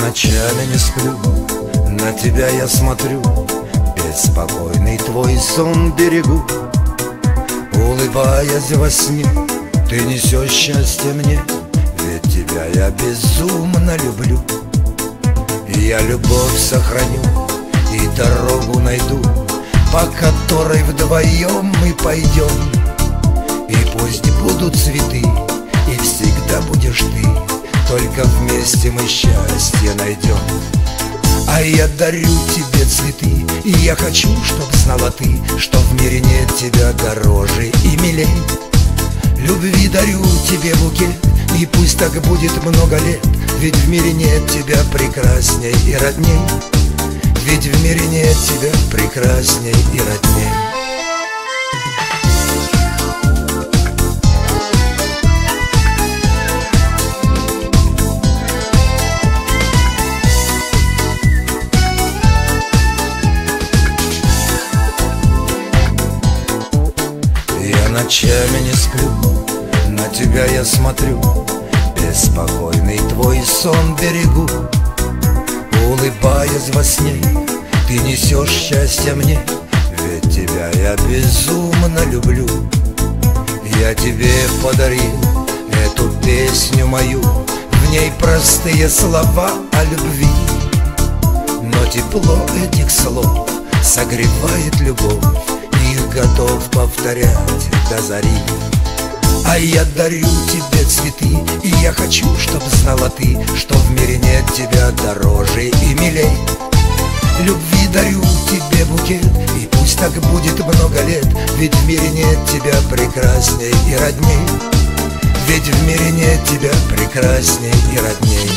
ночами не сплю, на тебя я смотрю, беспокойный твой сон берегу. Улыбаясь во сне, ты несешь счастье мне, ведь тебя я безумно люблю. Я любовь сохраню и дорогу найду, по которой вдвоем мы пойдем. И пусть будут цветы, и всегда будешь ты, только вместе мы счастье найдем. А я дарю тебе цветы, и я хочу, чтоб знала ты, что в мире нет тебя дороже и милей. Любви дарю тебе букет, и пусть так будет много лет, ведь в мире нет тебя прекрасней и родней. Ведь в мире нет тебя прекрасней и родней. Я ночами не сплю, на тебя я смотрю, беспокойный твой сон берегу. Улыбаясь во сне, ты несешь счастье мне, ведь тебя я безумно люблю. Я тебе подарил эту песню мою, в ней простые слова о любви, но тепло этих слов согревает любовь, их готов повторять до зари. А я дарю тебе цветы, и я хочу, чтоб знала ты, что в мире нет тебя дороже и милей. Любви дарю тебе букет, и пусть так будет много лет, ведь в мире нет тебя прекрасней и родней. Ведь в мире нет тебя прекрасней и родней.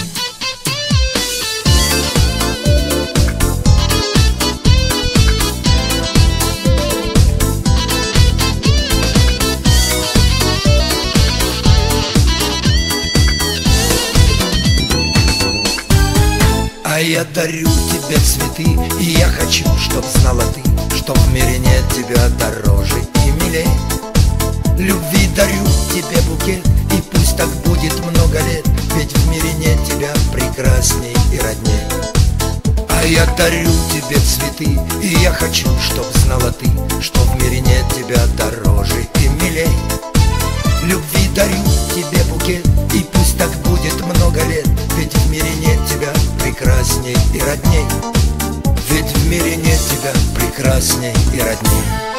А я дарю тебе цветы, и я хочу, чтоб знала ты, что в мире нет тебя дороже и милей. Любви дарю тебе букет, и пусть так будет много лет, ведь в мире нет тебя прекрасней и родней. А я дарю тебе цветы, и я хочу, чтоб знала ты, что в мире нет тебя дороже и милей. Любви дарю тебе букет, и пусть так будет много лет, ведь в мире нет тебя прекрасней и родней. Ведь в мире нет тебя прекрасней и родней.